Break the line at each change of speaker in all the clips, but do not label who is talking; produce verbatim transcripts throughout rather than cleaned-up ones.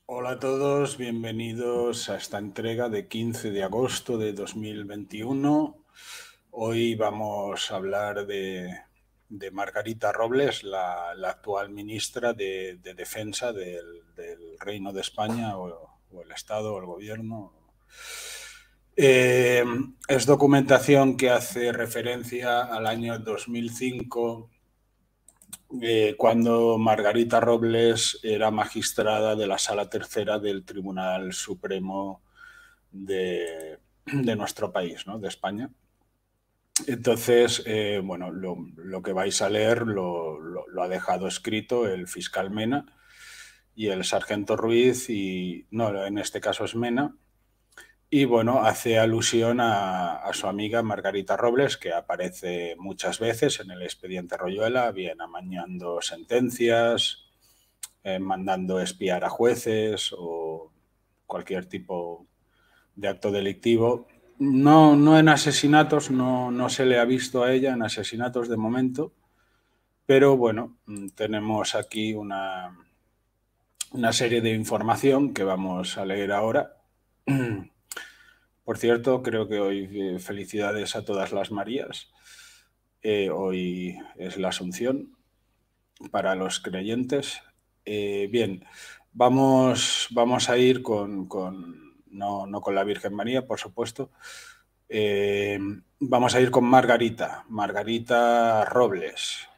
Hola a todos, bienvenidos a esta entrega de quince de agosto de dos mil veintiuno. Hoy vamos a hablar de, de Margarita Robles, la, la actual ministra de, de Defensa del, del Reino de España o, o el Estado o el Gobierno. Eh, es documentación que hace referencia al año dos mil cinco, eh, cuando Margarita Robles era magistrada de la Sala Tercera del Tribunal Supremo de, de nuestro país, ¿no? De España. Entonces, eh, bueno, lo, lo, que vais a leer lo, lo, lo ha dejado escrito el fiscal Mena y el sargento Ruiz, y no, en este caso es Mena. Y bueno, hace alusión a, a su amiga Margarita Robles, que aparece muchas veces en el expediente Royuela, bien amañando sentencias, eh, mandando espiar a jueces o cualquier tipo de acto delictivo. No, no en asesinatos, no, no se le ha visto a ella en asesinatos de momento, pero bueno, tenemos aquí una, una serie de información que vamos a leer ahora. Por cierto, creo que hoy eh, felicidades a todas las Marías. Eh, hoy es la Asunción para los creyentes. Eh, bien, vamos, vamos a ir con, con no, no con la Virgen María, por supuesto. Eh, vamos a ir con Margarita, Margarita Robles.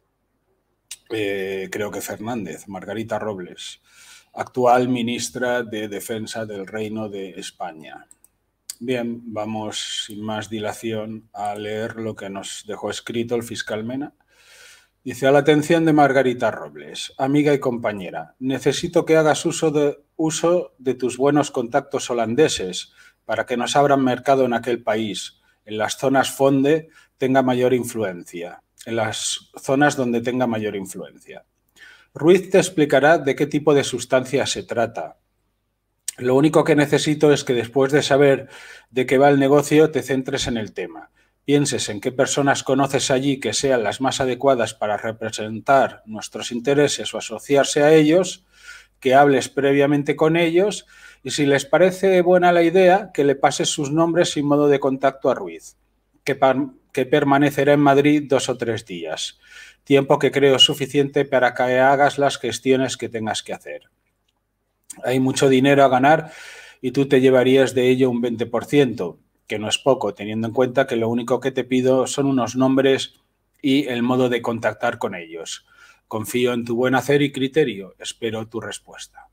Eh, creo que Fernández, Margarita Robles, actual ministra de Defensa del Reino de España. Bien, vamos sin más dilación a leer lo que nos dejó escrito el fiscal Mena. Dice: a la atención de Margarita Robles, amiga y compañera, necesito que hagas uso de, uso de tus buenos contactos holandeses para que nos abran mercado en aquel país, en las zonas fonde tenga mayor influencia, en las zonas donde tenga mayor influencia. Ruiz te explicará de qué tipo de sustancia se trata. Lo único que necesito es que después de saber de qué va el negocio te centres en el tema. Pienses en qué personas conoces allí que sean las más adecuadas para representar nuestros intereses o asociarse a ellos, que hables previamente con ellos y si les parece buena la idea, que le pases sus nombres y modo de contacto a Ruiz, que, que permanecerá en Madrid dos o tres días, tiempo que creo suficiente para que hagas las gestiones que tengas que hacer. Hay mucho dinero a ganar y tú te llevarías de ello un veinte por ciento, que no es poco, teniendo en cuenta que lo único que te pido son unos nombres y el modo de contactar con ellos. Confío en tu buen hacer y criterio. Espero tu respuesta.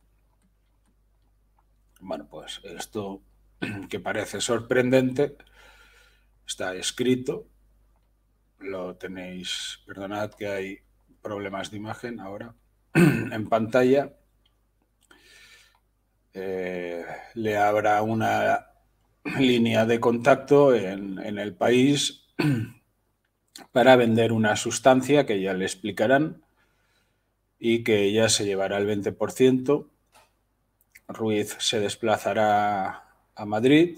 Bueno, pues esto, que parece sorprendente, está escrito. Lo tenéis, perdonad que hay problemas de imagen ahora, en pantalla. Eh, le habrá una línea de contacto en, en el país para vender una sustancia que ya le explicarán y que ella se llevará el veinte por ciento. Ruiz se desplazará a Madrid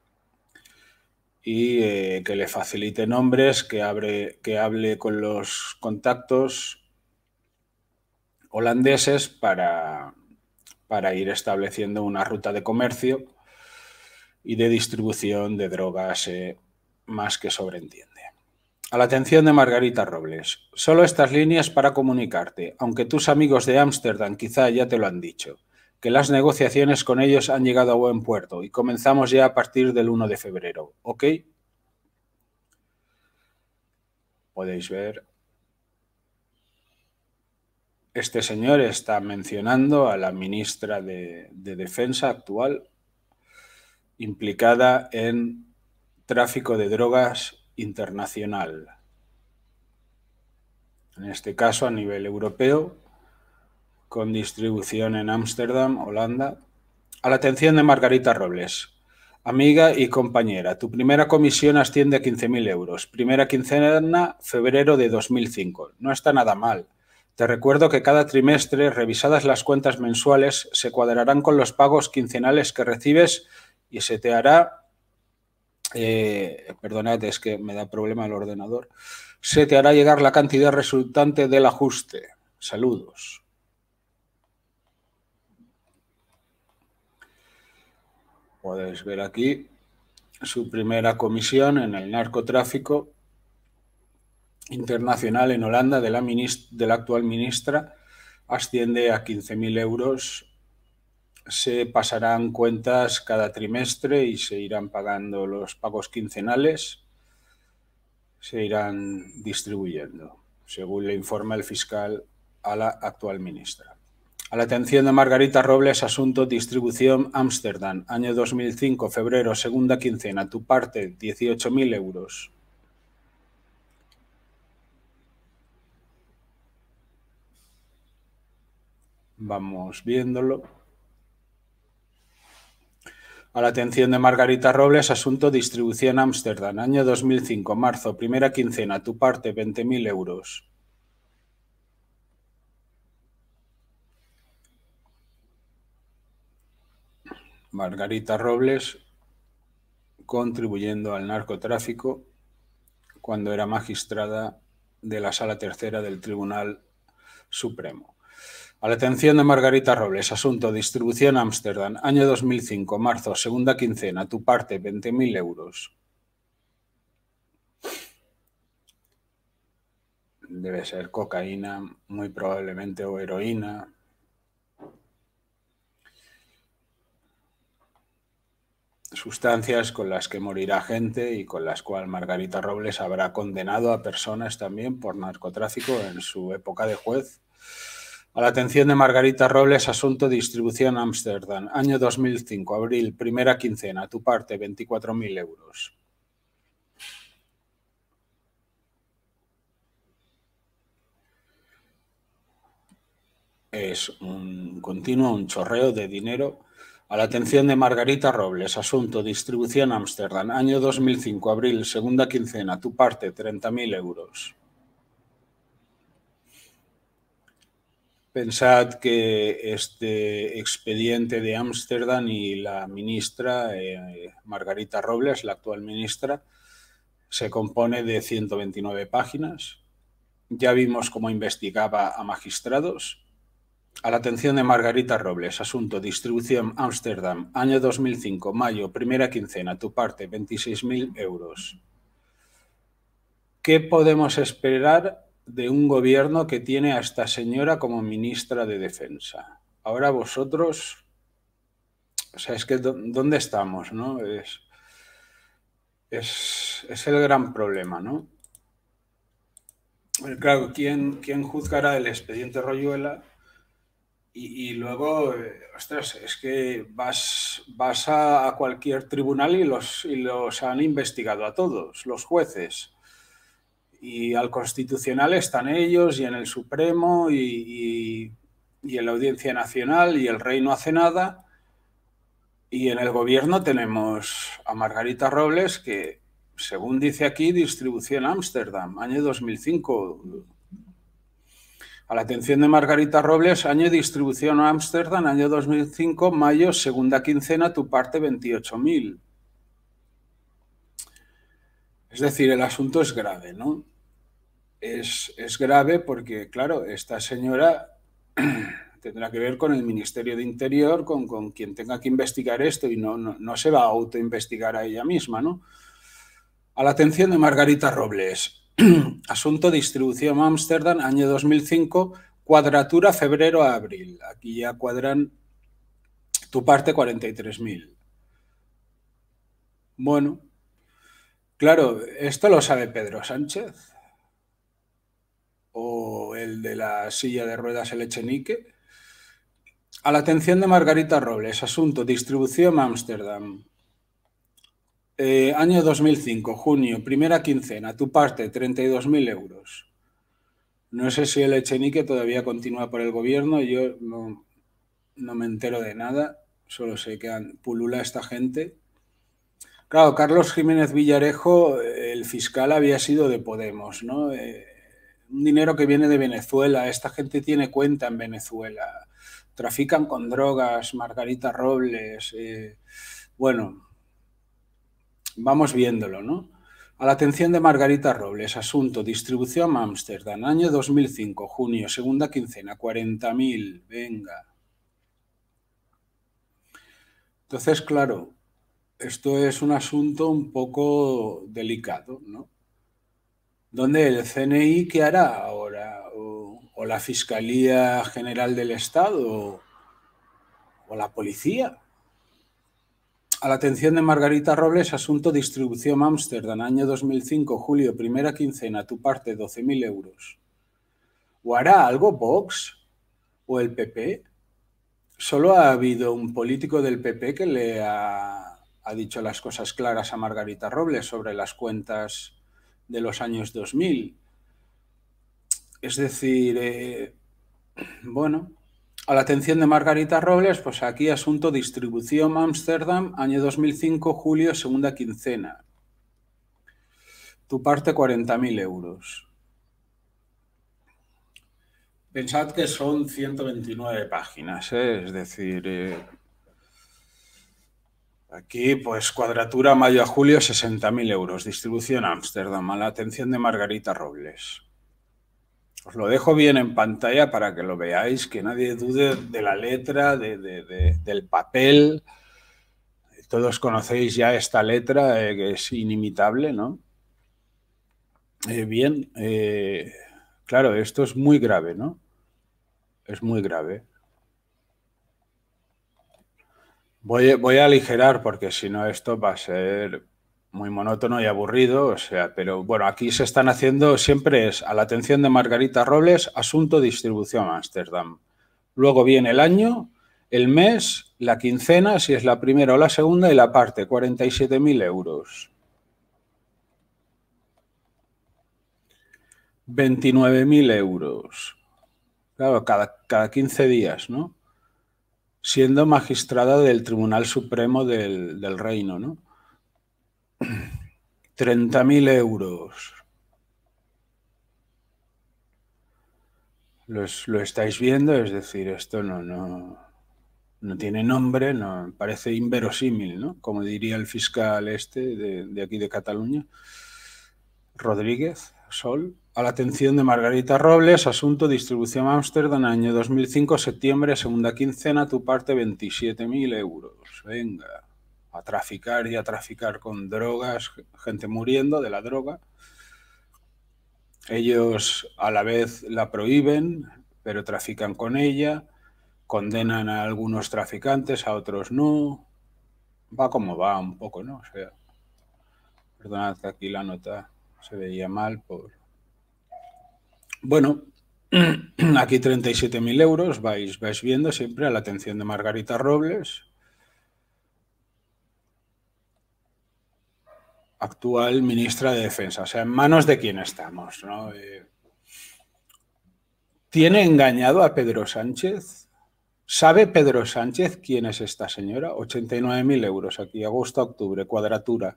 y eh, que le facilite nombres, que, abre, que hable con los contactos holandeses para, para ir estableciendo una ruta de comercio y de distribución de drogas eh, más que sobreentiende. A la atención de Margarita Robles. Solo estas líneas para comunicarte, aunque tus amigos de Ámsterdam quizá ya te lo han dicho, que las negociaciones con ellos han llegado a buen puerto y comenzamos ya a partir del uno de febrero, ¿ok? Podéis ver. Este señor está mencionando a la ministra de, de Defensa actual, implicada en tráfico de drogas internacional. En este caso a nivel europeo, con distribución en Ámsterdam, Holanda. A la atención de Margarita Robles. Amiga y compañera, tu primera comisión asciende a quince mil euros. Primera quincena, febrero de dos mil cinco. No está nada mal. Te recuerdo que cada trimestre, revisadas las cuentas mensuales, se cuadrarán con los pagos quincenales que recibes y se te hará... Eh, perdonad, es que me da problema el ordenador. Se te hará llegar la cantidad resultante del ajuste. Saludos. Podéis ver aquí su primera comisión en el narcotráfico internacional en Holanda de la, de la actual ministra asciende a quince mil euros. Se pasarán cuentas cada trimestre y se irán pagando los pagos quincenales, se irán distribuyendo, según le informa el fiscal a la actual ministra. A la atención de Margarita Robles, asunto distribución Ámsterdam, año dos mil cinco, febrero, segunda quincena, tu parte, dieciocho mil euros. Vamos viéndolo. A la atención de Margarita Robles, asunto distribución Ámsterdam, año dos mil cinco, marzo, primera quincena, tu parte, veinte mil euros. Margarita Robles contribuyendo al narcotráfico cuando era magistrada de la Sala Tercera del Tribunal Supremo. A la atención de Margarita Robles, asunto distribución Ámsterdam, año dos mil cinco, marzo, segunda quincena, tu parte, veinte mil euros. Debe ser cocaína, muy probablemente, o heroína. Sustancias con las que morirá gente y con las cuales Margarita Robles habrá condenado a personas también por narcotráfico en su época de juez. A la atención de Margarita Robles, asunto distribución Ámsterdam, año dos mil cinco, abril, primera quincena, tu parte, veinticuatro mil euros. Es un continuo, un chorreo de dinero. A la atención de Margarita Robles, asunto distribución Ámsterdam, año dos mil cinco, abril, segunda quincena, tu parte, treinta mil euros. Pensad que este expediente de Ámsterdam y la ministra, eh, Margarita Robles, la actual ministra, se compone de ciento veintinueve páginas. Ya vimos cómo investigaba a magistrados. A la atención de Margarita Robles, asunto distribución Ámsterdam, año dos mil cinco, mayo, primera quincena, tu parte, veintiséis mil euros. ¿Qué podemos esperar de un gobierno que tiene a esta señora como ministra de Defensa? Ahora vosotros, o sea, es que ¿dónde estamos, no? Es, es, es el gran problema, ¿no? Claro, ¿quién, quién juzgará el expediente Royuela? Y, y luego, eh, ostras, es que vas, vas a, a cualquier tribunal y los, y los han investigado a todos, los jueces. Y al Constitucional están ellos, y en el Supremo, y, y, y en la Audiencia Nacional, y el Rey no hace nada. Y en el Gobierno tenemos a Margarita Robles, que, según dice aquí, distribución Ámsterdam, año dos mil cinco. A la atención de Margarita Robles, año distribución Ámsterdam, año dos mil cinco, mayo, segunda quincena, tu parte, veintiocho mil. Es decir, el asunto es grave, ¿no? Es, es grave porque, claro, esta señora tendrá que ver con el Ministerio de Interior, con, con quien tenga que investigar esto, y no, no, no se va a autoinvestigar a ella misma, ¿no? A la atención de Margarita Robles, asunto distribución Ámsterdam, año dos mil cinco, cuadratura febrero a abril. Aquí ya cuadran tu parte, cuarenta y tres mil. Bueno, claro, ¿esto lo sabe Pedro Sánchez? ¿O el de la silla de ruedas, el Echenique? A la atención de Margarita Robles, asunto distribución Ámsterdam, eh, año dos mil cinco, junio, primera quincena, tu parte, treinta y dos mil euros. No sé si el Echenique todavía continúa por el gobierno, yo no, no me entero de nada, solo sé que pulula esta gente. Claro, Carlos Jiménez Villarejo, el fiscal, había sido de Podemos, ¿no? Eh, un dinero que viene de Venezuela, esta gente tiene cuenta en Venezuela, trafican con drogas, Margarita Robles, eh, bueno, vamos viéndolo, ¿no? A la atención de Margarita Robles, asunto, distribución Ámsterdam, año dos mil cinco, junio, segunda quincena, cuarenta mil, venga. Entonces, claro, esto es un asunto un poco delicado, ¿no? ¿Dónde el C N I qué hará ahora? ¿O, o la Fiscalía General del Estado? ¿O, o la policía? A la atención de Margarita Robles, asunto distribución Ámsterdam, año dos mil cinco, julio, primera quincena, tu parte, doce mil euros. ¿O hará algo Vox o el P P? Solo ha habido un político del P P que le ha, ha dicho las cosas claras a Margarita Robles sobre las cuentas de los años dos mil. Es decir, eh, bueno, a la atención de Margarita Robles, pues aquí asunto distribución Ámsterdam, año dos mil cinco, julio, segunda quincena. Tu parte, cuarenta mil euros. Pensad que son ciento veintinueve páginas, ¿eh? Es decir, eh, aquí pues cuadratura mayo a julio, sesenta mil euros. Distribución Ámsterdam, a la atención de Margarita Robles. Os lo dejo bien en pantalla para que lo veáis, que nadie dude de la letra, de, de, de, del papel. Todos conocéis ya esta letra, eh, que es inimitable, ¿no? Eh, bien, eh, claro, esto es muy grave, ¿no? Es muy grave. Voy, voy a aligerar porque si no esto va a ser muy monótono y aburrido, o sea, pero bueno, aquí se están haciendo, siempre es a la atención de Margarita Robles, asunto distribución Ámsterdam. Luego viene el año, el mes, la quincena, si es la primera o la segunda, y la parte, cuarenta y siete mil euros. veintinueve mil euros. Claro, cada, cada quince días, ¿no? Siendo magistrada del Tribunal Supremo del, del Reino, ¿no? treinta mil euros. Los, lo estáis viendo, es decir, esto no, no, no tiene nombre, no, parece inverosímil, ¿no? Como diría el fiscal este de, de aquí de Cataluña, Rodríguez Sol. A la atención de Margarita Robles, asunto distribución Ámsterdam, año dos mil cinco, septiembre, segunda quincena, tu parte, veintisiete mil euros. Venga, a traficar y a traficar con drogas, gente muriendo de la droga. Ellos a la vez la prohíben, pero trafican con ella, condenan a algunos traficantes, a otros no. Va como va un poco, ¿no? O sea, perdonad que aquí la nota se veía mal por... Bueno, aquí treinta y siete mil euros, vais, vais viendo siempre a la atención de Margarita Robles, actual ministra de Defensa. O sea, en manos de quién estamos, ¿no? Eh, ¿Tiene engañado a Pedro Sánchez? ¿Sabe Pedro Sánchez quién es esta señora? ochenta y nueve mil euros aquí, agosto a octubre, cuadratura.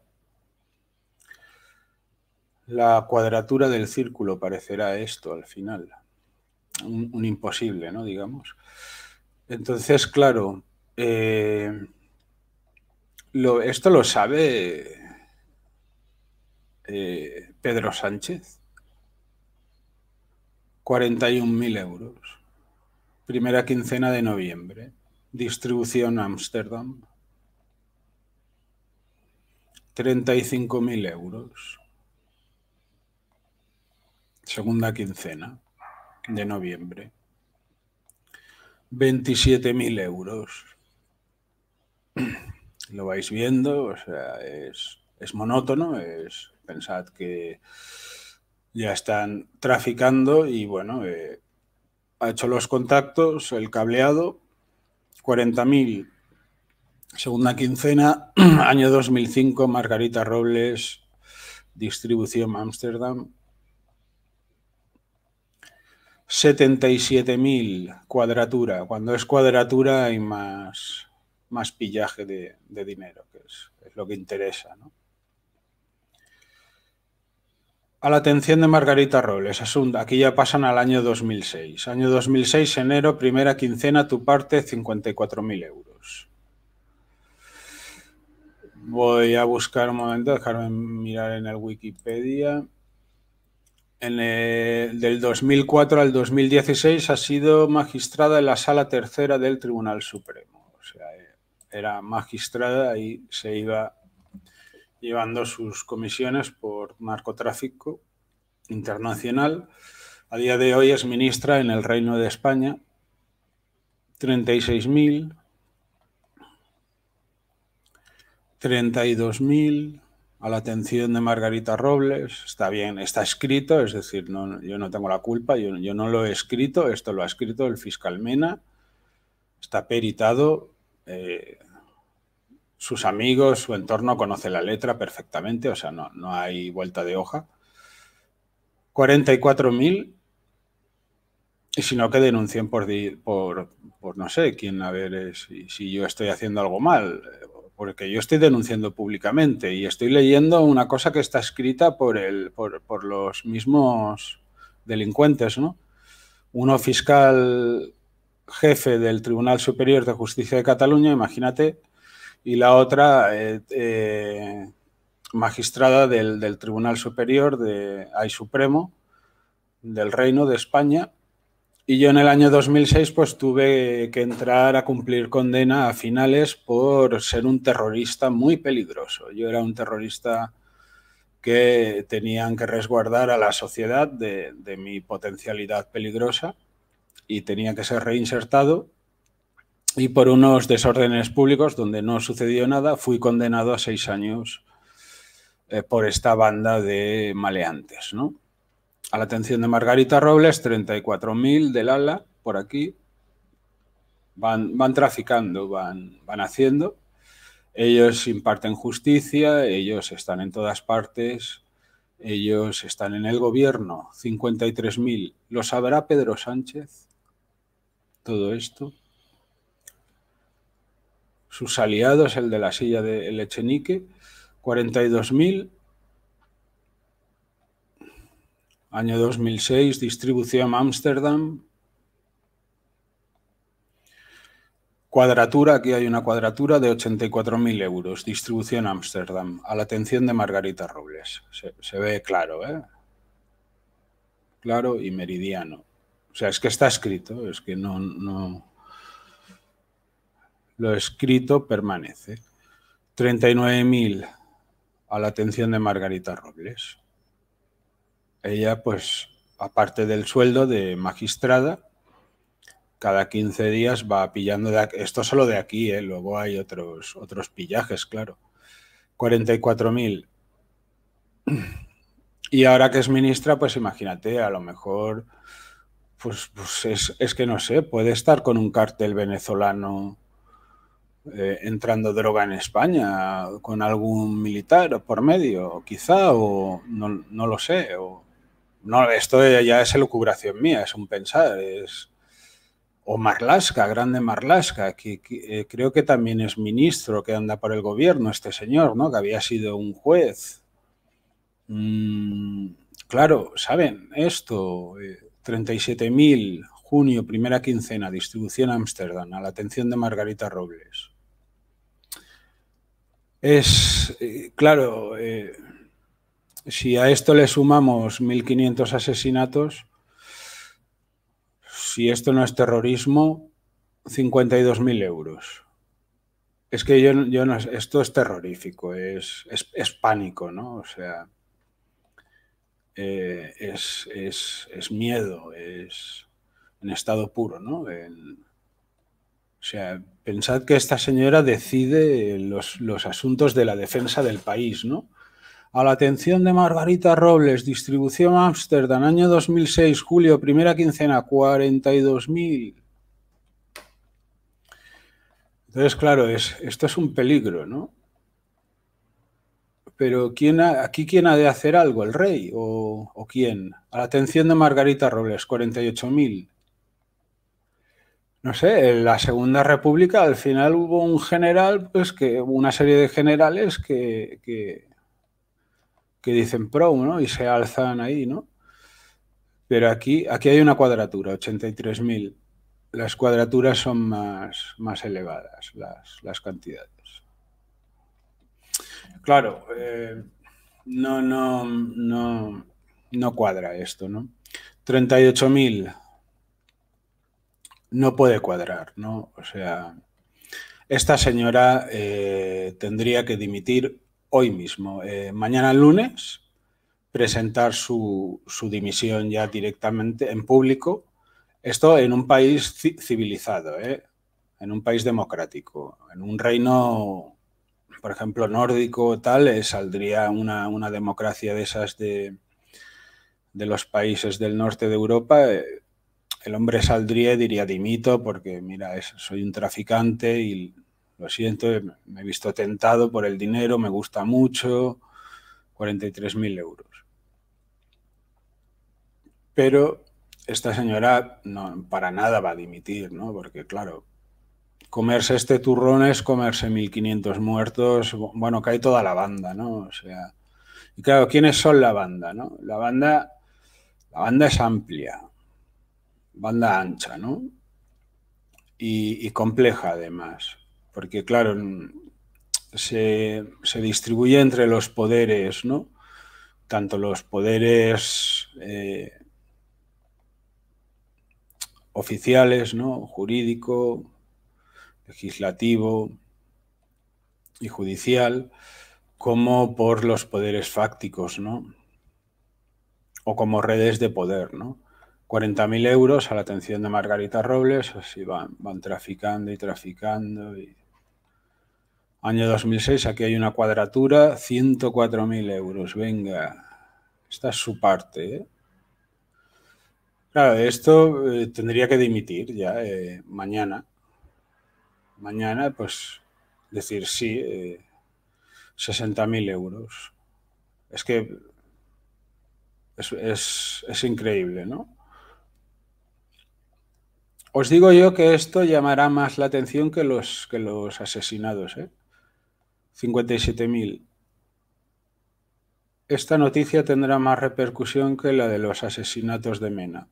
La cuadratura del círculo parecerá esto al final. Un, un imposible, ¿no? Digamos. Entonces, claro, eh, lo, esto lo sabe eh, Pedro Sánchez. cuarenta y un mil euros. Primera quincena de noviembre. Distribución Ámsterdam. treinta y cinco mil euros. Segunda quincena de noviembre. veintisiete mil euros. Lo vais viendo, o sea, es, es monótono, es, pensad que ya están traficando y bueno, eh, ha hecho los contactos, el cableado, cuarenta mil, segunda quincena, año dos mil cinco, Margarita Robles, distribución Ámsterdam. setenta y siete mil, cuadratura. Cuando es cuadratura hay más, más pillaje de, de dinero, que es, es lo que interesa, ¿no? A la atención de Margarita Robles, asunto, aquí ya pasan al año dos mil seis. Año dos mil seis, enero, primera quincena, tu parte, cincuenta y cuatro mil euros. Voy a buscar un momento, dejarme mirar en el Wikipedia. En el, del dos mil cuatro al dos mil dieciséis ha sido magistrada en la Sala Tercera del Tribunal Supremo. O sea, era magistrada y se iba llevando sus comisiones por narcotráfico internacional. A día de hoy es ministra en el Reino de España. treinta y seis mil, treinta y dos mil, a la atención de Margarita Robles. Está bien, está escrito, es decir, no, yo no tengo la culpa, yo, yo no lo he escrito, esto lo ha escrito el fiscal Mena, está peritado, eh, sus amigos, su entorno conoce la letra perfectamente, o sea, no, no hay vuelta de hoja. cuarenta y cuatro mil, y si no, que denuncien por, por, por no sé quién, a ver si, si yo estoy haciendo algo mal, porque yo estoy denunciando públicamente y estoy leyendo una cosa que está escrita por, el, por, por los mismos delincuentes, ¿no? Uno fiscal jefe del Tribunal Superior de Justicia de Cataluña, imagínate, y la otra eh, eh, magistrada del, del Tribunal Superior de ay, Supremo del Reino de España. Y yo en el año dos mil seis pues tuve que entrar a cumplir condena a finales por ser un terrorista muy peligroso. Yo era un terrorista que tenían que resguardar a la sociedad de, de mi potencialidad peligrosa y tenía que ser reinsertado. Y por unos desórdenes públicos donde no sucedió nada, fui condenado a seis años eh, por esta banda de maleantes, ¿no? A la atención de Margarita Robles, treinta y cuatro mil del ala, por aquí. Van, van traficando, van, van haciendo. Ellos imparten justicia, ellos están en todas partes, ellos están en el gobierno, cincuenta y tres mil. ¿Lo sabrá Pedro Sánchez? Todo esto. Sus aliados, el de la silla de El Echenique, cuarenta y dos mil. Año dos mil seis, distribución Ámsterdam. Cuadratura, aquí hay una cuadratura de ochenta y cuatro mil euros, distribución Ámsterdam, a la atención de Margarita Robles. Se, se ve claro, ¿eh? Claro y meridiano. O sea, es que está escrito, es que no... no... Lo escrito permanece. treinta y nueve mil a la atención de Margarita Robles. Ella, pues, aparte del sueldo de magistrada, cada quince días va pillando de aquí. Esto solo de aquí, ¿eh? Luego hay otros, otros pillajes, claro. cuarenta y cuatro mil. Y ahora que es ministra, pues imagínate, a lo mejor, pues, pues es, es que no sé, puede estar con un cártel venezolano eh, entrando droga en España, con algún militar por medio, quizá, o no, no lo sé. O, no, esto ya es elucubración mía, es un pensar, es... O Marlaska, grande Marlaska, que, que eh, creo que también es ministro, que anda por el gobierno, este señor, ¿no? Que había sido un juez. Mm, claro, ¿saben? Esto, eh, treinta y siete mil, junio, primera quincena, distribución Ámsterdam, a la atención de Margarita Robles. Es, eh, claro, eh, si a esto le sumamos mil quinientos asesinatos, si esto no es terrorismo, cincuenta y dos mil euros. Es que yo, yo no, esto es terrorífico, es, es, es pánico, ¿no? O sea, eh, es, es, es miedo, es en estado puro, ¿no? En, o sea, pensad que esta señora decide los, los asuntos de la defensa del país, ¿no? A la atención de Margarita Robles, distribución Ámsterdam, año dos mil seis, julio, primera quincena, cuarenta y dos mil. Entonces, claro, es, esto es un peligro, ¿no? Pero ¿quién ha, aquí quién ha de hacer algo? ¿El rey o, o quién? A la atención de Margarita Robles, cuarenta y ocho mil. No sé, en la Segunda República al final hubo un general, pues que una serie de generales que, que, que dicen pro, ¿no? Y se alzan ahí, ¿no? Pero aquí, aquí hay una cuadratura, ochenta y tres mil. Las cuadraturas son más, más elevadas, las, las cantidades. Claro, eh, no, no, no, no cuadra esto, ¿no? treinta y ocho mil no puede cuadrar, ¿no? O sea, esta señora eh, tendría que dimitir hoy mismo. Eh, mañana lunes, presentar su, su dimisión ya directamente en público. Esto en un país civilizado, ¿eh? En un país democrático. En un reino, por ejemplo, nórdico, tal, eh, saldría una, una democracia de esas de, de los países del norte de Europa. Eh, el hombre saldría y diría dimito porque, mira, es, soy un traficante y lo siento, me he visto tentado por el dinero, me gusta mucho, cuarenta y tres mil euros. Pero esta señora no, para nada va a dimitir, ¿no? Porque, claro, comerse este turrón es comerse mil quinientos muertos, bueno, cae toda la banda, ¿no? O sea, y claro, ¿quiénes son la banda, no? La banda, la banda es amplia, banda ancha, ¿no? Y, y compleja además, porque, claro, se, se distribuye entre los poderes, ¿no? Tanto los poderes eh, oficiales, ¿no? Jurídico, legislativo y judicial, como por los poderes fácticos, ¿no? O como redes de poder, ¿no? cuarenta mil euros a la atención de Margarita Robles, así van, van traficando y traficando. Y... Año dos mil seis, aquí hay una cuadratura, ciento cuatro mil euros, venga, esta es su parte, ¿eh? Claro, esto eh, tendría que dimitir ya eh, mañana. Mañana, pues, decir sí, eh, sesenta mil euros. Es que es, es, es increíble, ¿no? Os digo yo que esto llamará más la atención que los, que los asesinados, ¿eh? cincuenta y siete mil. Esta noticia tendrá más repercusión que la de los asesinatos de Mena.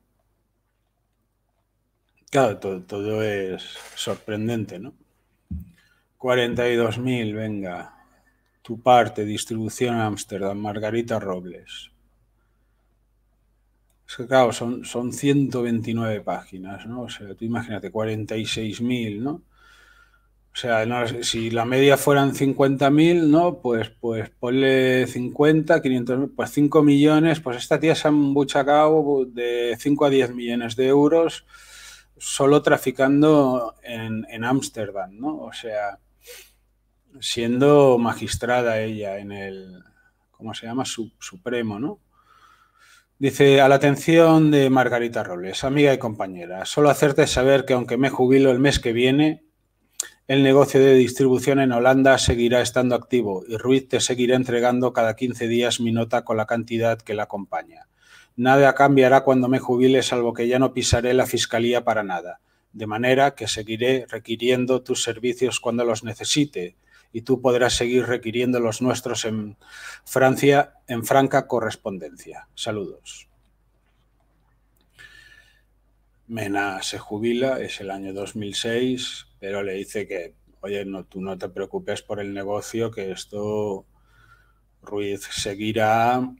Claro, todo, todo es sorprendente, ¿no? cuarenta y dos mil, venga. Tu parte, distribución Ámsterdam, Margarita Robles. Es que claro, son, son ciento veintinueve páginas, ¿no? O sea, tú imagínate, cuarenta y seis mil, ¿no? O sea, no, si la media fueran cincuenta mil, ¿no? Pues, pues ponle cincuenta, quinientos, pues cinco millones, pues esta tía se ha embuchacado de cinco a diez millones de euros solo traficando en Ámsterdam, ¿no? O sea, siendo magistrada ella en el, ¿cómo se llama? Sub, Supremo, ¿no? Dice, a la atención de Margarita Robles, amiga y compañera, solo hacerte saber que aunque me jubilo el mes que viene, el negocio de distribución en Holanda seguirá estando activo y Ruiz te seguirá entregando cada quince días mi nota con la cantidad que la acompaña. Nada cambiará cuando me jubile, salvo que ya no pisaré la fiscalía para nada, de manera que seguiré requiriendo tus servicios cuando los necesite y tú podrás seguir requiriendo los nuestros en Francia en franca correspondencia. Saludos. Mena se jubila, es el año dos mil seis, pero le dice que, oye, no, tú no te preocupes por el negocio, que esto Ruiz seguirá,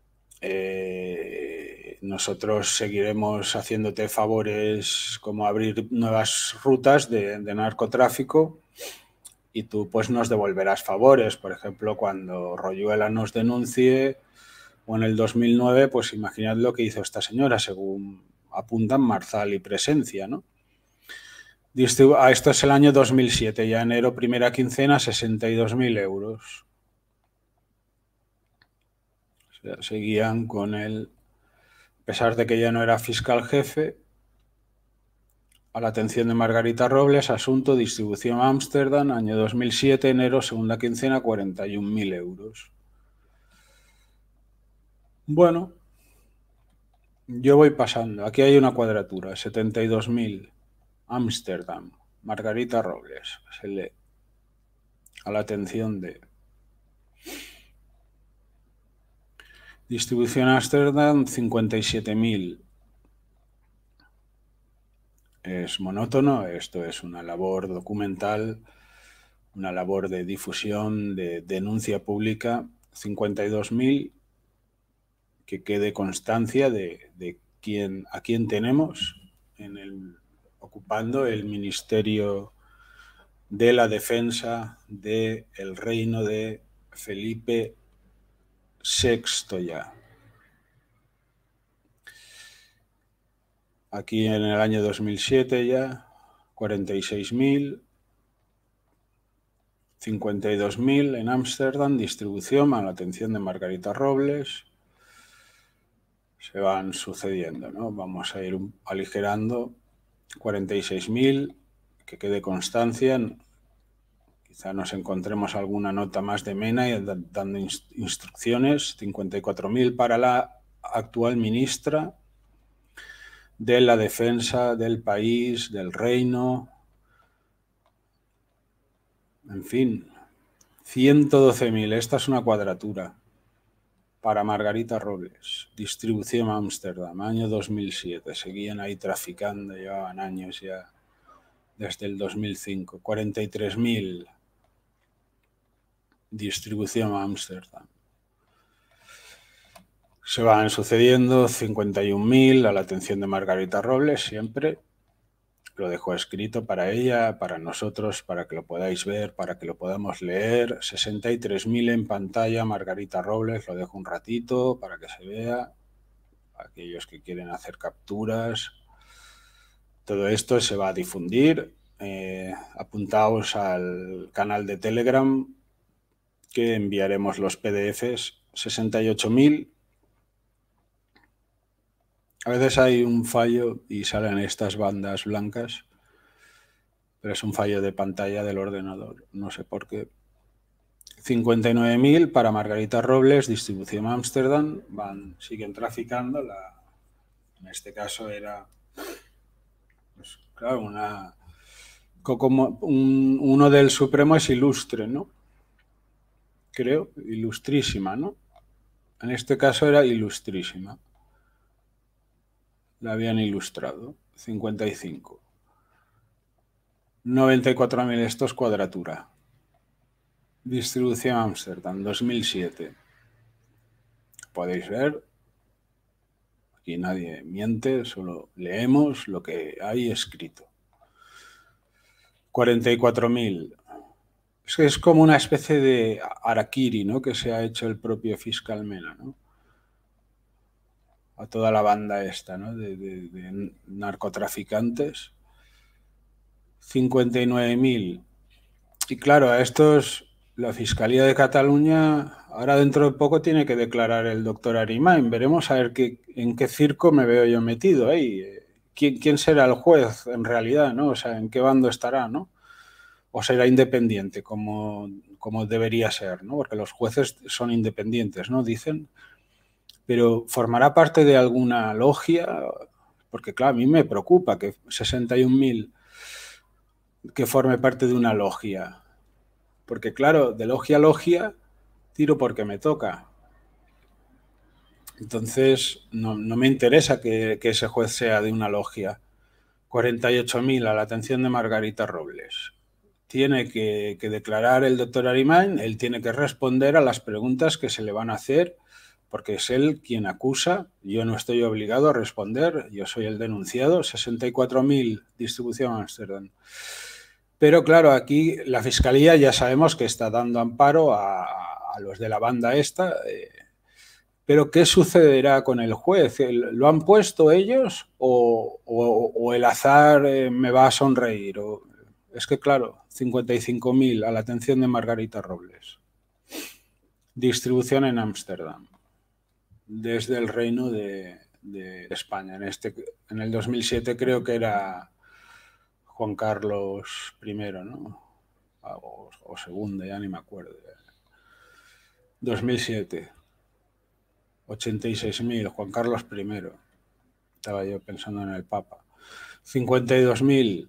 eh, nosotros seguiremos haciéndote favores como abrir nuevas rutas de, de narcotráfico y tú pues nos devolverás favores. Por ejemplo, cuando Royuela nos denuncie o en el dos mil nueve, pues imaginad lo que hizo esta señora, según apuntan Marzal y Presencia, ¿no? Ah, esto es el año dos mil siete, ya enero, primera quincena, sesenta y dos mil euros. O sea, seguían con él, a pesar de que ya no era fiscal jefe, a la atención de Margarita Robles, asunto, distribución Ámsterdam, año dos mil siete, enero, segunda quincena, cuarenta y un mil euros. Bueno, yo voy pasando. Aquí hay una cuadratura, setenta y dos mil, Ámsterdam, Margarita Robles, se lee. A la atención de... Distribución Ámsterdam, cincuenta y siete mil. Es monótono, esto es una labor documental, una labor de difusión, de denuncia pública. cincuenta y dos mil, que quede constancia de, de quién, a quién tenemos en el, ocupando el Ministerio de la defensa del reino de Felipe sexto ya. Aquí en el año dos mil siete ya, cuarenta y seis mil, cincuenta y dos mil en Ámsterdam, distribución a la atención de Margarita Robles. Se van sucediendo, ¿no? Vamos a ir aligerando. cuarenta y seis mil, que quede constancia. Quizá nos encontremos alguna nota más de Mena y dando instrucciones. cincuenta y cuatro mil para la actual ministra de la defensa del país, del reino. En fin, ciento doce mil. Esta es una cuadratura para Margarita Robles. Distribución a Ámsterdam, año dos mil siete. Seguían ahí traficando, llevaban años ya, desde el dos mil cinco. cuarenta y tres mil. Distribución a Ámsterdam. Se van sucediendo cincuenta y un mil a la atención de Margarita Robles, siempre. Lo dejo escrito para ella, para nosotros, para que lo podáis ver, para que lo podamos leer. sesenta y tres mil en pantalla, Margarita Robles, lo dejo un ratito para que se vea. Aquellos que quieren hacer capturas. Todo esto se va a difundir. Eh, apuntaos al canal de Telegram, que enviaremos los P D Fs. sesenta y ocho mil. A veces hay un fallo y salen estas bandas blancas, pero es un fallo de pantalla del ordenador, no sé por qué. cincuenta y nueve mil para Margarita Robles, distribución Ámsterdam, van, siguen traficando. La, en este caso era, pues, claro, una, como un, uno del Supremo es ilustre, ¿no? Creo, ilustrísima, ¿no? En este caso era ilustrísima. La habían ilustrado, cincuenta y cinco. noventa y cuatro mil, esto es cuadratura. Distribución Ámsterdam, dos mil siete. Podéis ver, aquí nadie miente, solo leemos lo que hay escrito. cuarenta y cuatro mil. Es que es como una especie de harakiri, ¿no?, que se ha hecho el propio fiscal Mena, ¿no?, a toda la banda esta, ¿no?, de, de, de narcotraficantes. cincuenta y nueve mil. Y claro, a estos, la Fiscalía de Cataluña, ahora dentro de poco tiene que declarar el doctor Arimain. Veremos a ver qué, en qué circo me veo yo metido ahí. ¿Quién, quién será el juez en realidad, ¿no? O sea, ¿en qué bando estará, no? O será independiente, como, como debería ser, ¿no? Porque los jueces son independientes, ¿no?, dicen. Pero ¿formará parte de alguna logia? Porque, claro, a mí me preocupa que sesenta y un mil que forme parte de una logia. Porque, claro, de logia a logia, tiro porque me toca. Entonces, no, no me interesa que, que ese juez sea de una logia. cuarenta y ocho mil a la atención de Margarita Robles. Tiene que, que declarar el doctor Arimain, él tiene que responder a las preguntas que se le van a hacer, porque es él quien acusa. Yo no estoy obligado a responder, yo soy el denunciado. sesenta y cuatro mil, distribución Ámsterdam. Pero claro, aquí la Fiscalía ya sabemos que está dando amparo a, a los de la banda esta. Eh, pero ¿qué sucederá con el juez? ¿Lo han puesto ellos o, o, o el azar eh, me va a sonreír? O, es que claro, cincuenta y cinco mil a la atención de Margarita Robles. Distribución en Ámsterdam, desde el Reino de, de España. En, este, en el dos mil siete creo que era Juan Carlos primero, ¿no? O, o segundo, ya ni me acuerdo. dos mil siete. ochenta y seis mil, Juan Carlos primero. Estaba yo pensando en el Papa. cincuenta y dos mil.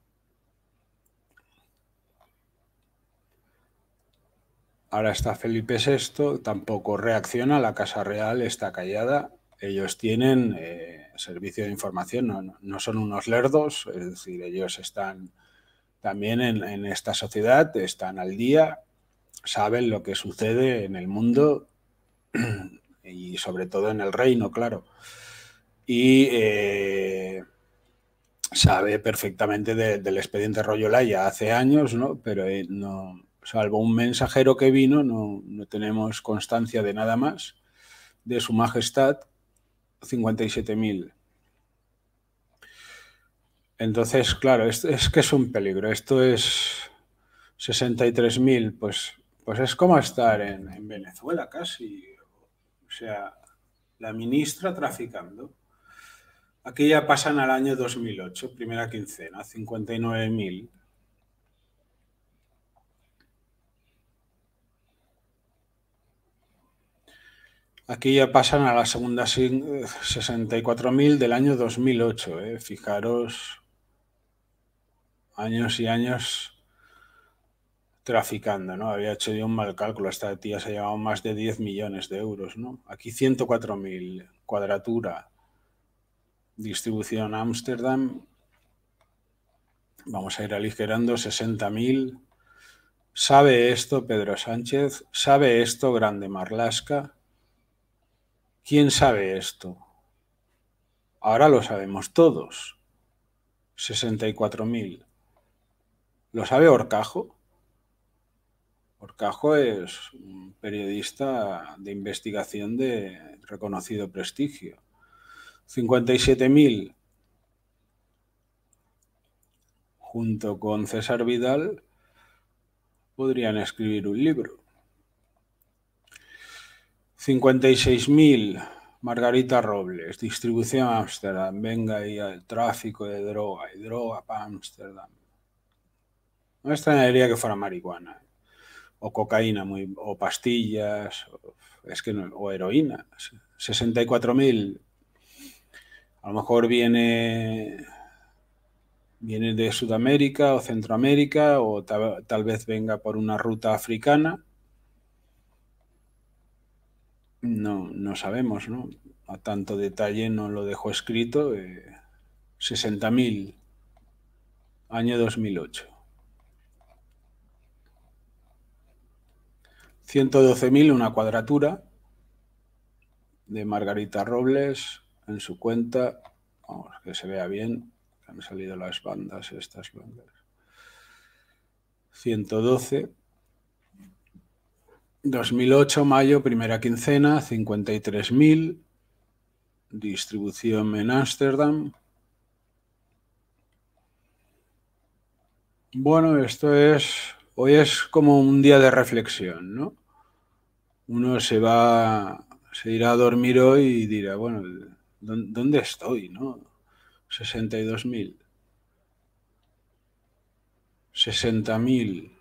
Ahora está Felipe sexto, tampoco reacciona, la Casa Real está callada. Ellos tienen eh, servicio de información, no, no son unos lerdos, es decir, ellos están también en, en esta sociedad, están al día, saben lo que sucede en el mundo y sobre todo en el reino, claro. Y eh, sabe perfectamente de, del expediente Royola ya hace años, ¿no? Pero eh, no, salvo un mensajero que vino, no, no tenemos constancia de nada más. De Su Majestad, cincuenta y siete mil. Entonces, claro, es, es que es un peligro. Esto es sesenta y tres mil, pues, pues es como estar en, en Venezuela casi. O sea, la ministra traficando. Aquí ya pasan al año dos mil ocho, primera quincena, cincuenta y nueve mil. Aquí ya pasan a la segunda sesenta y cuatro mil del año dos mil ocho. ¿eh? Fijaros, años y años traficando, ¿no? Había hecho yo un mal cálculo. Esta tía se ha llevado más de diez millones de euros, ¿no? Aquí ciento cuatro mil, cuadratura, distribución Ámsterdam. Vamos a ir aligerando, sesenta mil. ¿Sabe esto Pedro Sánchez? ¿Sabe esto Grande Marlaska? ¿Quién sabe esto? Ahora lo sabemos todos. sesenta y cuatro mil. ¿Lo sabe Horcajo? Horcajo es un periodista de investigación de reconocido prestigio. cincuenta y siete mil. Junto con César Vidal podrían escribir un libro. cincuenta y seis mil. Margarita Robles, distribución Ámsterdam. Venga ahí al tráfico de droga y droga para Ámsterdam. No me extrañaría que fuera marihuana. O cocaína, muy, o pastillas, o, es que no, o heroína. sesenta y cuatro mil. A lo mejor viene, viene de Sudamérica o Centroamérica, o tal, tal vez venga por una ruta africana. No, no sabemos, ¿no? A tanto detalle no lo dejó escrito. Eh, sesenta mil, año dos mil ocho. ciento doce mil, una cuadratura de Margarita Robles en su cuenta. Vamos, que se vea bien. Han salido las bandas, estas bandas. ciento doce. dos mil ocho, mayo, primera quincena, cincuenta y tres mil. Distribución en Ámsterdam. Bueno, esto es... Hoy es como un día de reflexión, ¿no? Uno se va... Se irá a dormir hoy y dirá, bueno, ¿dónde estoy, no? sesenta y dos mil. sesenta mil.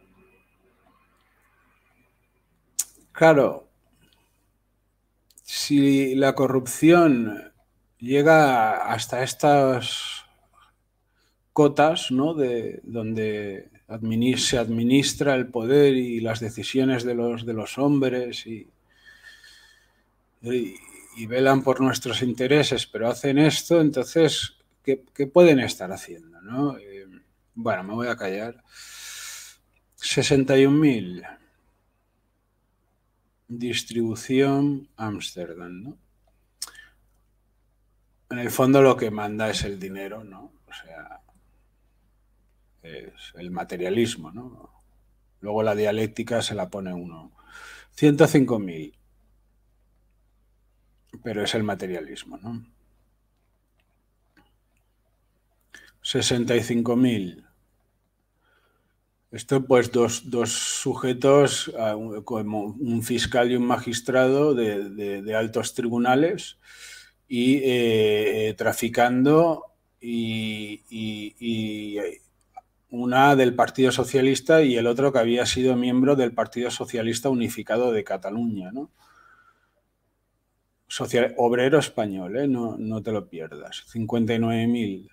Claro, si la corrupción llega hasta estas cotas, ¿no? De donde administ se administra el poder y las decisiones de los, de los hombres y, y, y velan por nuestros intereses, pero hacen esto, entonces, ¿qué, qué pueden estar haciendo, no? Eh, bueno, me voy a callar. sesenta y un mil. Distribución Ámsterdam, ¿no? En el fondo lo que manda es el dinero, ¿no? O sea, es el materialismo, ¿no? Luego la dialéctica se la pone uno. ciento cinco mil. Pero es el materialismo, ¿no? sesenta y cinco mil. Esto, pues, dos, dos sujetos, como un fiscal y un magistrado de, de, de altos tribunales, y eh, traficando, y, y, y una del Partido Socialista y el otro que había sido miembro del Partido Socialista Unificado de Cataluña, ¿no? Social, obrero español, ¿eh? no, no te lo pierdas. cincuenta y nueve mil.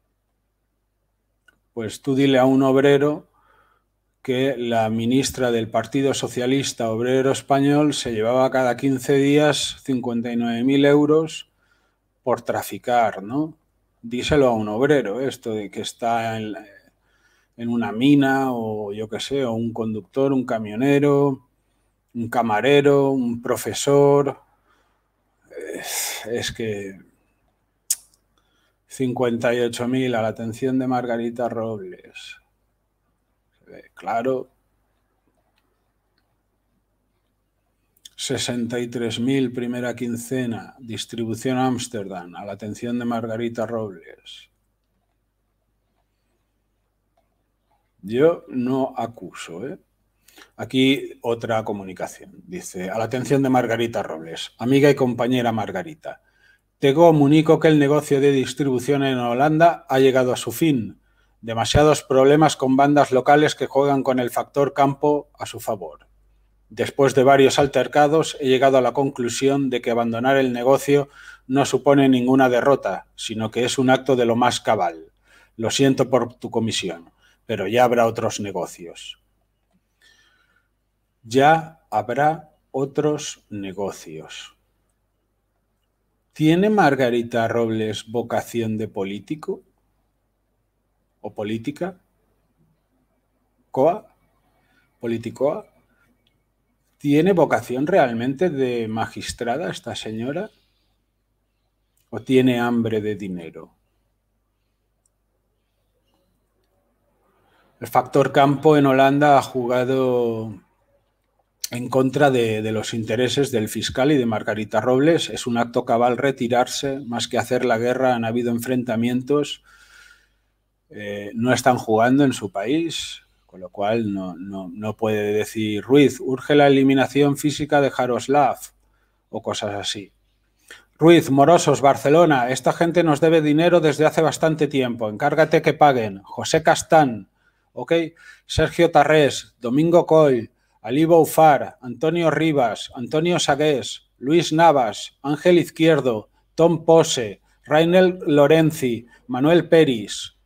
Pues tú dile a un obrero que la ministra del Partido Socialista Obrero Español se llevaba cada quince días cincuenta y nueve mil euros por traficar, ¿no? Díselo a un obrero, esto de que está en, en una mina, o yo qué sé, o un conductor, un camionero, un camarero, un profesor. Es, es que cincuenta y ocho mil a la atención de Margarita Robles. Se ve claro. sesenta y tres mil primera quincena, distribución Ámsterdam, a la atención de Margarita Robles. Yo no acuso, ¿eh? Aquí otra comunicación. Dice, a la atención de Margarita Robles, amiga y compañera Margarita. Te comunico que el negocio de distribución en Holanda ha llegado a su fin. Demasiados problemas con bandas locales que juegan con el factor campo a su favor. Después de varios altercados, he llegado a la conclusión de que abandonar el negocio no supone ninguna derrota, sino que es un acto de lo más cabal. Lo siento por tu comisión, pero ya habrá otros negocios. Ya habrá otros negocios. ¿Tiene Margarita Robles vocación de político? ¿O política? ¿Coa? ¿Politicoa? ¿Tiene vocación realmente de magistrada esta señora? ¿O tiene hambre de dinero? El factor campo en Holanda ha jugado en contra de, de los intereses del fiscal y de Margarita Robles. Es un acto cabal retirarse, más que hacer la guerra. Han habido enfrentamientos, eh, no están jugando en su país, con lo cual no, no, no puede decir Ruiz, urge la eliminación física de Jaroslav o cosas así. Ruiz, morosos, Barcelona, esta gente nos debe dinero desde hace bastante tiempo, encárgate que paguen. José Castán, ok, Sergio Tarrés, Domingo Coll, Ali Boufar, Antonio Rivas, Antonio Sagués, Luis Navas, Ángel Izquierdo, Tom Pose, Rainel Lorenzi, Manuel Peris.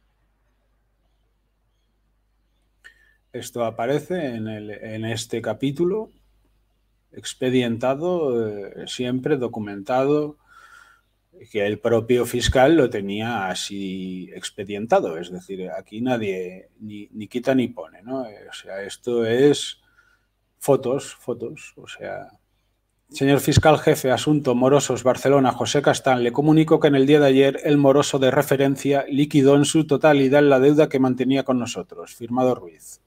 Esto aparece en, el, en este capítulo, expedientado, eh, siempre documentado, que el propio fiscal lo tenía así expedientado. Es decir, aquí nadie ni, ni quita ni pone, ¿no? O sea, esto es fotos, fotos, o sea... Señor fiscal jefe, asunto, Morosos, Barcelona, José Castán, le comunico que en el día de ayer el moroso de referencia liquidó en su totalidad la deuda que mantenía con nosotros. Firmado Ruiz.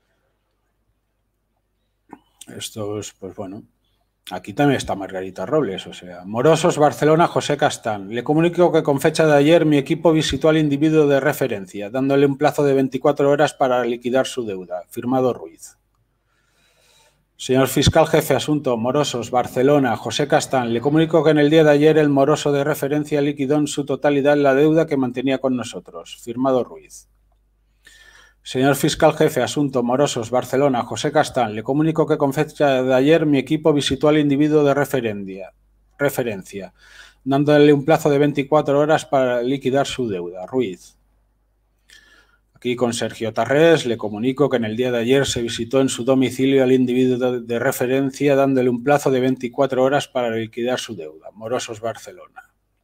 Esto es, pues bueno, aquí también está Margarita Robles, o sea, Morosos, Barcelona, José Castán. Le comunico que con fecha de ayer mi equipo visitó al individuo de referencia, dándole un plazo de veinticuatro horas para liquidar su deuda. Firmado Ruiz. Señor fiscal jefe, asunto, Morosos, Barcelona, José Castán. Le comunico que en el día de ayer el moroso de referencia liquidó en su totalidad la deuda que mantenía con nosotros. Firmado Ruiz. Señor fiscal jefe, asunto, Morosos, Barcelona, José Castán. Le comunico que con fecha de ayer mi equipo visitó al individuo de referencia, referencia dándole un plazo de veinticuatro horas para liquidar su deuda. Ruiz. Aquí con Sergio Tarrés le comunico que en el día de ayer se visitó en su domicilio al individuo de referencia dándole un plazo de veinticuatro horas para liquidar su deuda. Morosos, Barcelona.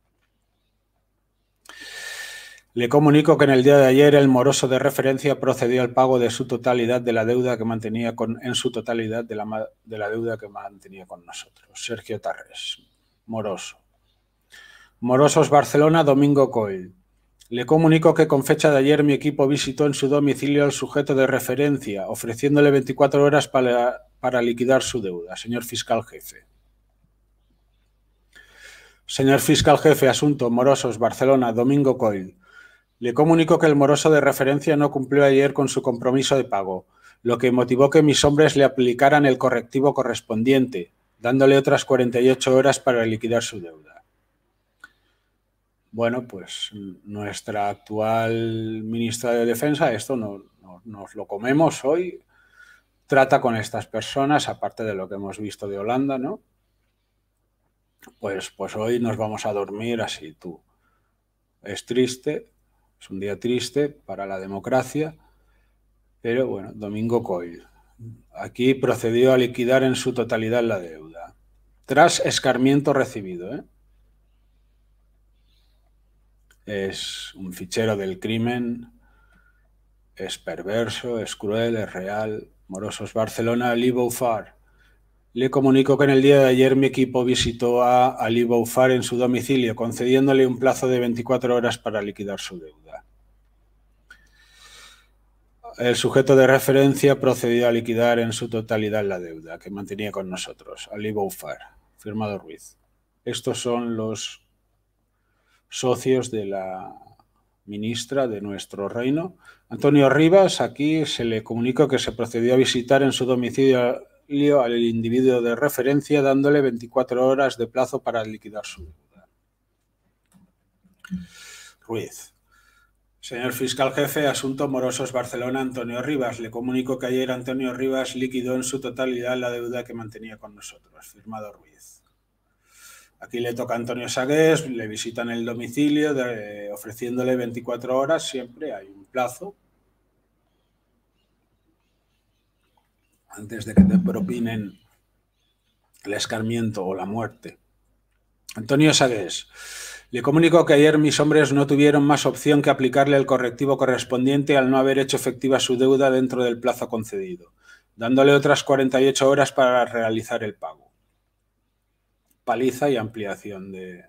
Le comunico que en el día de ayer el moroso de referencia procedió al pago de su totalidad de la deuda que mantenía con, en su totalidad de la, de la deuda que mantenía con nosotros. Sergio Tarrés. Moroso. Morosos, Barcelona, Domingo Coll. Le comunico que con fecha de ayer mi equipo visitó en su domicilio al sujeto de referencia, ofreciéndole veinticuatro horas para, para liquidar su deuda. Señor fiscal jefe. Señor fiscal jefe, asunto, Morosos, Barcelona, Domingo Coll. Le comunico que el moroso de referencia no cumplió ayer con su compromiso de pago, lo que motivó que mis hombres le aplicaran el correctivo correspondiente, dándole otras cuarenta y ocho horas para liquidar su deuda. Bueno, pues nuestra actual ministra de Defensa, esto no, no, nos lo comemos hoy, trata con estas personas, aparte de lo que hemos visto de Holanda, ¿no? Pues, pues hoy nos vamos a dormir así, tú. Es triste, es un día triste para la democracia, pero bueno, Domingo Coll. Aquí procedió a liquidar en su totalidad la deuda, tras escarmiento recibido, ¿eh? Es un fichero del crimen, es perverso, es cruel, es real. Morosos, Barcelona, Ali Boufar. Le comunico que en el día de ayer mi equipo visitó a Ali Boufar en su domicilio, concediéndole un plazo de veinticuatro horas para liquidar su deuda. El sujeto de referencia procedió a liquidar en su totalidad la deuda que mantenía con nosotros, Ali Boufar, firmado Ruiz. Estos son los socios de la ministra de nuestro reino. Antonio Rivas, aquí se le comunicó que se procedió a visitar en su domicilio al individuo de referencia, dándole veinticuatro horas de plazo para liquidar su deuda. Ruiz. Señor fiscal jefe, asunto morosos Barcelona, Antonio Rivas. Le comunico que ayer Antonio Rivas liquidó en su totalidad la deuda que mantenía con nosotros. Firmado Ruiz. Aquí le toca a Antonio Sagués, le visitan el domicilio de, ofreciéndole veinticuatro horas, siempre hay un plazo. Antes de que te propinen el escarmiento o la muerte. Antonio Sagués. Le comunico que ayer mis hombres no tuvieron más opción que aplicarle el correctivo correspondiente al no haber hecho efectiva su deuda dentro del plazo concedido, dándole otras cuarenta y ocho horas para realizar el pago. Paliza y ampliación de,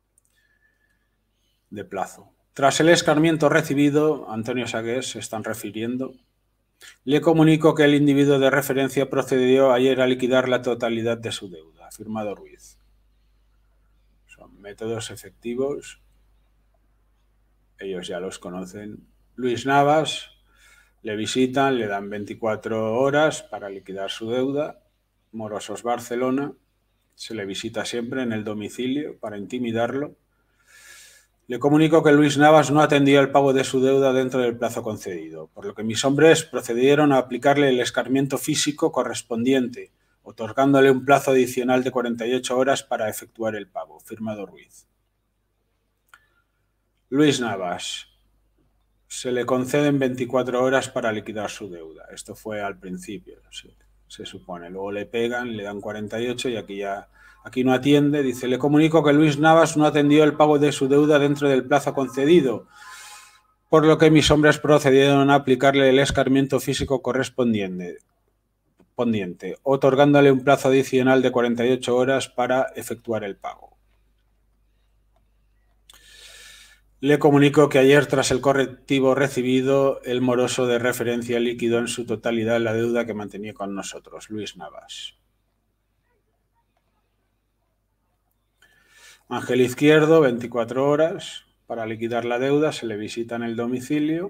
de plazo. Tras el escarmiento recibido, Antonio Sagués se están refiriendo, le comunico que el individuo de referencia procedió ayer a liquidar la totalidad de su deuda. Firmado Ruiz. Son métodos efectivos. Ellos ya los conocen. Luis Navas, le visitan, le dan veinticuatro horas para liquidar su deuda. Morosos Barcelona, se le visita siempre en el domicilio para intimidarlo. Le comunico que Luis Navas no atendió el pago de su deuda dentro del plazo concedido, por lo que mis hombres procedieron a aplicarle el escarmiento físico correspondiente, otorgándole un plazo adicional de cuarenta y ocho horas para efectuar el pago. Firmado Ruiz. Luis Navas. Se le conceden veinticuatro horas para liquidar su deuda. Esto fue al principio, sí, se supone. Luego le pegan, le dan cuarenta y ocho y aquí ya... Aquí no atiende, dice, le comunico que Luis Navas no atendió el pago de su deuda dentro del plazo concedido, por lo que mis hombres procedieron a aplicarle el escarmiento físico correspondiente, otorgándole un plazo adicional de cuarenta y ocho horas para efectuar el pago. Le comunico que ayer, tras el correctivo recibido, el moroso de referencia liquidó en su totalidad la deuda que mantenía con nosotros, Luis Navas. Ángel Izquierdo, veinticuatro horas para liquidar la deuda, se le visita en el domicilio.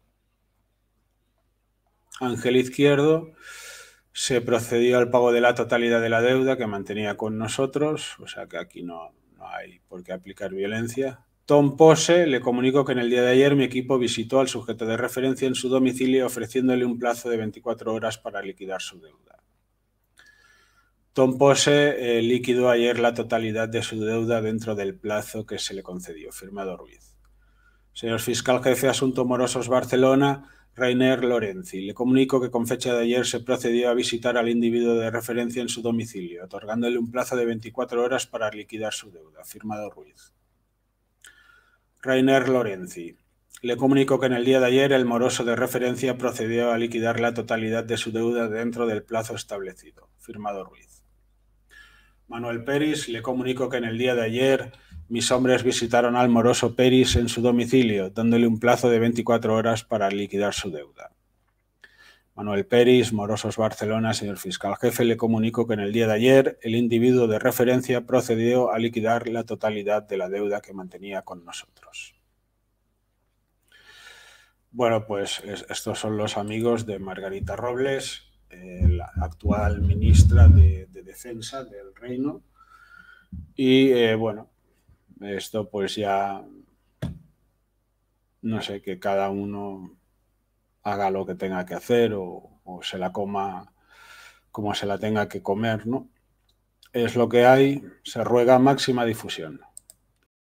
Ángel Izquierdo, se procedió al pago de la totalidad de la deuda que mantenía con nosotros, o sea que aquí no, no hay por qué aplicar violencia. Tom Pose, le comunico que en el día de ayer mi equipo visitó al sujeto de referencia en su domicilio ofreciéndole un plazo de veinticuatro horas para liquidar su deuda. Tom Pose eh, liquidó ayer la totalidad de su deuda dentro del plazo que se le concedió. Firmado Ruiz. Señor fiscal jefe, asunto morosos Barcelona, Rainer Lorenzi. Le comunico que con fecha de ayer se procedió a visitar al individuo de referencia en su domicilio, otorgándole un plazo de veinticuatro horas para liquidar su deuda. Firmado Ruiz. Rainer Lorenzi. Le comunico que en el día de ayer el moroso de referencia procedió a liquidar la totalidad de su deuda dentro del plazo establecido. Firmado Ruiz. Manuel Peris, le comunico que en el día de ayer mis hombres visitaron al moroso Peris en su domicilio, dándole un plazo de veinticuatro horas para liquidar su deuda. Manuel Peris, Morosos Barcelona, señor fiscal jefe, le comunico que en el día de ayer el individuo de referencia procedió a liquidar la totalidad de la deuda que mantenía con nosotros. Bueno, pues es, estos son los amigos de Margarita Robles, eh, la actual ministra de, de Defensa del Reino. Y eh, bueno, esto pues ya, no sé, que cada uno haga lo que tenga que hacer o, o se la coma como se la tenga que comer, ¿no? Es lo que hay, se ruega máxima difusión.